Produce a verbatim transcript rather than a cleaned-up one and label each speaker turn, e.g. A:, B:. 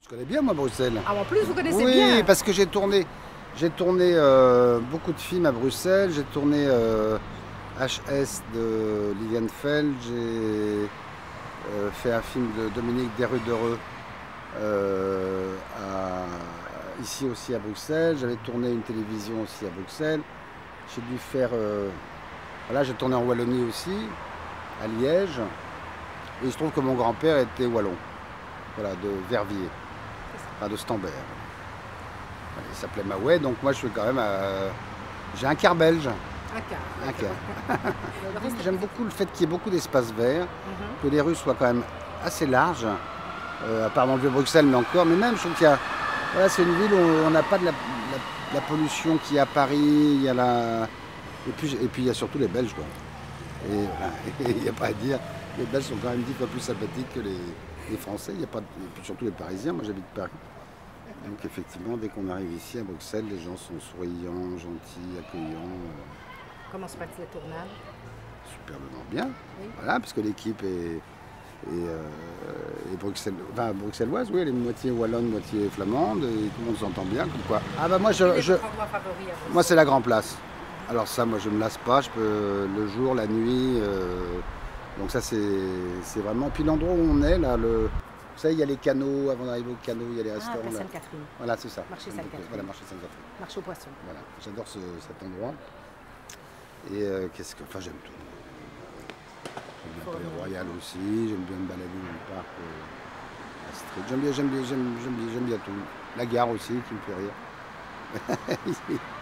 A: Je connais bien moi Bruxelles.
B: Ah, en plus vous connaissez
A: oui,
B: bien.
A: Oui, parce que j'ai tourné, j'ai tourné euh, beaucoup de films à Bruxelles. J'ai tourné euh, H S de Liliane Feld. J'ai euh, fait un film de Dominique Desrudereux euh, à, ici aussi à Bruxelles. J'avais tourné une télévision aussi à Bruxelles. J'ai dû faire, euh, voilà, j'ai tourné en Wallonie aussi, à Liège. Et il se trouve que mon grand-père était wallon, voilà, de Verviers, enfin de Stambert. Il s'appelait Maouet, donc moi je suis quand même, euh, j'ai un quart belge.
B: Un quart.
A: Un quart. J'aime beaucoup le fait qu'il y ait beaucoup d'espaces verts,
B: Mm-hmm.
A: que les rues soient quand même assez larges, euh, à part dans le Vieux-Bruxelles, mais encore, mais même je trouve qu'il y a, voilà, c'est une ville où on n'a pas de la, la, la pollution qu'il y a à Paris, il y a la, et puis, et puis il y a surtout les Belges, quoi. Et voilà, il n'y a pas à dire, les Belges sont quand même dix fois plus sympathiques que les, les Français, il y a pas, et puis surtout les Parisiens, moi j'habite Paris. Donc effectivement, dès qu'on arrive ici à Bruxelles, les gens sont souriants, gentils, accueillants. Euh,
B: Comment se passe le tournage?
A: Superbement bien,
B: Oui.
A: voilà, parce que l'équipe est, est, euh, est Bruxelles, enfin, bruxelloise, oui, elle est moitié wallonne, moitié flamande, et tout le monde s'entend bien, comme quoi. Ah bah moi, je,
B: Quel est
A: je,
B: votre endroit favori à Bruxelles?
A: moi c'est la Grand Place. Alors ça, moi je me lasse pas, je peux le jour, la nuit, euh, donc ça c'est vraiment. Puis l'endroit où on est là, le, vous savez, il y a les canaux, avant d'arriver au canot, il y a les
B: Ah,
A: restaurants
B: place
A: là.
B: Sainte-Catherine.
A: Voilà, c'est ça.
B: Marché Sainte-Catherine.
A: Voilà, marché Sainte-Catherine.
B: Marché aux poissons.
A: Voilà, j'adore ce, cet endroit. Et euh, qu'est-ce que, enfin j'aime tout. J'aime bien le Palais Royal aussi, j'aime bien me balader dans le parc. Euh, Astrid. J'aime bien, j'aime bien, j'aime bien, j'aime bien tout. La gare aussi qui me fait rire.